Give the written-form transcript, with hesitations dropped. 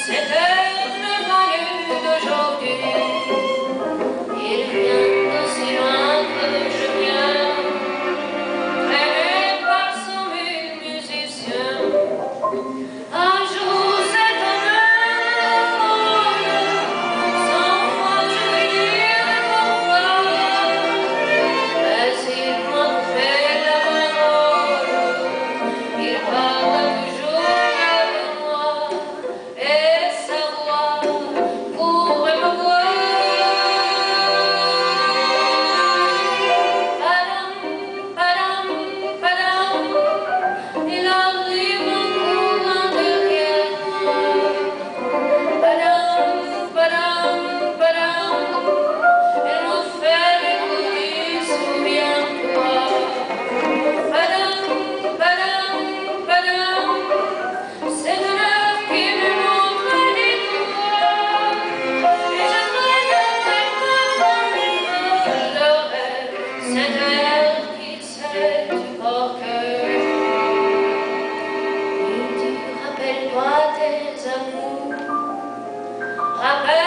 Cette heure n'est pas nue d'aujourd'hui. Il vient d'aussi loin que je viens, traîné par son musicien. Un jour c'est un heure, sans moi je lui dirai pourquoi, mais il m'en fait la parole, il parle toujours avec moi, et sa voix pourrait me voir. Padam, padam, padam, il arrive en courant derrière moi. Padam, padam, padam, elle nous fait des coups, souviens-toi. Padam, padam, padam, c'est un heure qui me montre l'histoire. Et j'aimerais danser comme une l'aurait, cette heure qui sait du cœur. Il dit, rappelle-toi tes amours, rappelle